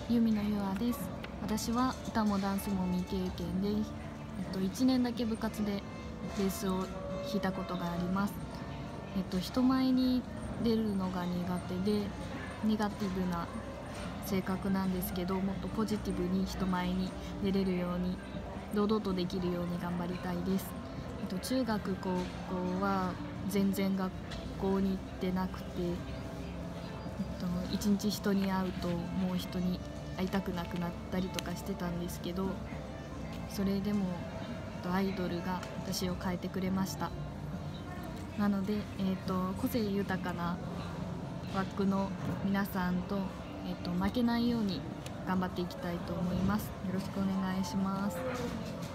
ユミのゆあです。私は歌もダンスも未経験で、1年だけ部活でベースを弾いたことがあります。人前に出るのが苦手でネガティブな性格なんですけど、もっとポジティブに人前に出れるように堂々とできるように頑張りたいです。中学高校は全然学校に行ってなくて、一日人に会うともう人に会いたくなくなったりとかしてたんですけど、それでもアイドルが私を変えてくれました。なので、個性豊かな枠の皆さんと、負けないように頑張っていきたいと思います。よろしくお願いします。